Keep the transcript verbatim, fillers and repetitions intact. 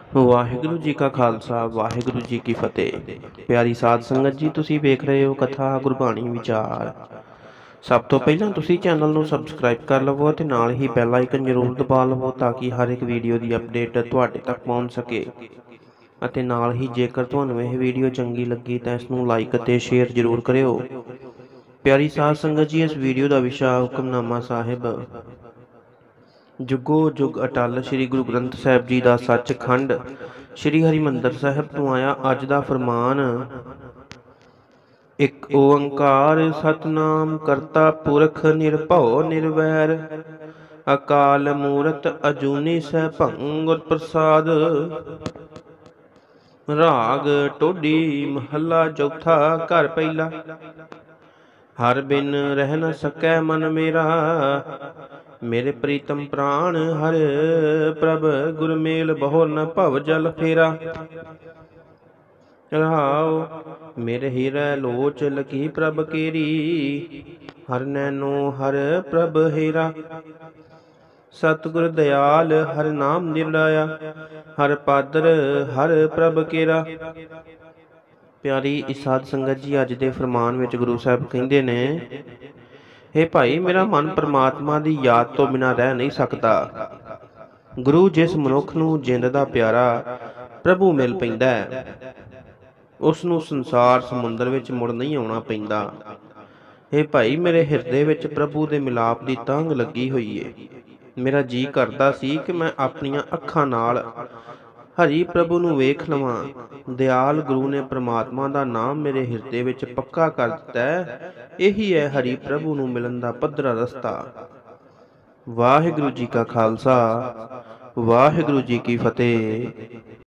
ਵਾਹਿਗੁਰੂ ਜੀ ਕਾ ਖਾਲਸਾ ਵਾਹਿਗੁਰੂ ਜੀ ਕੀ ਫਤਿਹ। ਪਿਆਰੀ ਸਾਧ ਸੰਗਤ ਜੀ, ਤੁਸੀਂ ਵੇਖ ਰਹੇ ਹੋ ਕਥਾ ਗੁਰਬਾਣੀ ਵਿਚਾਰ। ਸਭ ਤੋਂ ਪਹਿਲਾਂ ਤੁਸੀਂ ਚੈਨਲ ਨੂੰ ਸਬਸਕ੍ਰਾਈਬ ਕਰ ਲਵੋ ਅਤੇ ਨਾਲ ਹੀ ਬੈਲ ਆਈਕਨ ਜ਼ਰੂਰ ਦਬਾ ਲਵੋ ਤਾਂ ਕਿ ਹਰ ਇੱਕ ਵੀਡੀਓ ਦੀ ਅਪਡੇਟ ਤੁਹਾਡੇ ਤੱਕ ਪਹੁੰਚ ਸਕੇ। ਅਤੇ ਨਾਲ ਹੀ ਜੇਕਰ ਤੁਹਾਨੂੰ ਇਹ ਵੀਡੀਓ ਚੰਗੀ ਲੱਗੀ ਤਾਂ ਇਸ ਨੂੰ ਲਾਈਕ ਅਤੇ ਸ਼ੇਅਰ ਜ਼ਰੂਰ ਕਰਿਓ। ਪਿਆਰੀ ਸਾਧ ਸੰਗਤ ਜੀ, ਇਸ ਵੀਡੀਓ ਦਾ ਵਿਸ਼ਾ ਹੁਕਮਨਾਮਾ ਸਾਹਿਬ। ਜੁਗੋ ਜੁਗ ਅਟਲ ਸ੍ਰੀ ਗੁਰੂ ਗ੍ਰੰਥ ਸਾਹਿਬ ਜੀ ਦਾ ਸੱਚਖੰਡ ਸ੍ਰੀ ਹਰਿਮੰਦਰ ਸਾਹਿਬ ਤੋਂ ਆਇਆ ਅੱਜ ਦਾ ਫਰਮਾਨ। ਇੱਕ ਓੰਕਾਰ ਸਤਨਾਮ ਕਰਤਾ ਪੁਰਖ ਨਿਰਭਉ ਨਿਰਵੈਰ, ਅਕਾਲ ਮੂਰਤ ਅਜੂਨੀ ਸੈਭੰ ਗੁਰ ਪ੍ਰਸਾਦ। ਰਾਗ ਟੋਡੀ ਮਹੱਲਾ ਚੌਥਾ। ਘਰ ਪਹਿਲਾ। ਹਰ ਬਿਨ ਰਹਿ ਨ ਸਕੈ ਮਨ ਮੇਰਾ, ਮੇਰੇ ਪ੍ਰੀਤਮ ਪ੍ਰਾਣ ਹਰ ਪ੍ਰਭ ਗੁਰ ਮੇਲ ਬਹੁ ਨ ਭਵ ਜਲ ਫੇਰਾ। ਰਹਾਉ ਮੇਰੇ ਹੀਰੈ ਲੋਚ ਲਕੀ ਪ੍ਰਭ ਕੇਰੀ, ਹਰ ਨੈਨੋ ਹਰ ਪ੍ਰਭ ਹੀਰਾ। ਸਤਿਗੁਰ ਦਇਆਲ ਹਰ ਨਾਮ ਨਿਰਲਾਇਆ, ਹਰ ਪਾਦਰ ਹਰ ਪ੍ਰਭ ਕੇਰਾ। ਪਿਆਰੀ ਸਾਧ ਸੰਗਤ ਜੀ, ਅੱਜ ਦੇ ਫਰਮਾਨ ਵਿੱਚ ਗੁਰੂ ਸਾਹਿਬ ਕਹਿੰਦੇ ਨੇ, ਹੇ ਭਾਈ, ਮੇਰਾ ਮਨ ਪਰਮਾਤਮਾ ਦੀ ਯਾਦ ਤੋਂ ਬਿਨਾਂ ਰਹਿ ਨਹੀਂ ਸਕਦਾ। ਗੁਰੂ ਜਿਸ ਮਨੁੱਖ ਨੂੰ ਜਿੰਦ ਦਾ ਪਿਆਰਾ ਪ੍ਰਭੂ ਮਿਲ ਪੈਂਦਾ ਹੈ, ਉਸ ਨੂੰ ਸੰਸਾਰ ਸਮੁੰਦਰ ਵਿੱਚ ਮੁੜ ਨਹੀਂ ਆਉਣਾ ਪੈਂਦਾ। ਹੇ ਭਾਈ, ਮੇਰੇ ਹਿਰਦੇ ਵਿੱਚ ਪ੍ਰਭੂ ਦੇ ਮਿਲਾਪ ਦੀ ਤਾਂਘ ਲੱਗੀ ਹੋਈ ਏ। ਮੇਰਾ ਜੀ ਕਰਦਾ ਸੀ ਕਿ ਮੈਂ ਆਪਣੀਆਂ ਅੱਖਾਂ ਨਾਲ ਹਰੀ ਪ੍ਰਭੂ ਨੂੰ ਵੇਖ ਲਵਾਂ। ਦਿਆਲ ਗੁਰੂ ਨੇ ਪ੍ਰਮਾਤਮਾ ਦਾ ਨਾਮ ਮੇਰੇ ਹਿਰਦੇ ਵਿੱਚ ਪੱਕਾ ਕਰ ਦਿੱਤਾ ਹੈ। ਇਹੀ ਹੈ ਹਰੀ ਪ੍ਰਭੂ ਨੂੰ ਮਿਲਣ ਦਾ ਪੱਧਰਾ ਰਸਤਾ। ਵਾਹਿਗੁਰੂ ਜੀ ਕਾ ਖਾਲਸਾ ਵਾਹਿਗੁਰੂ ਜੀ ਕੀ ਫਤਿਹ।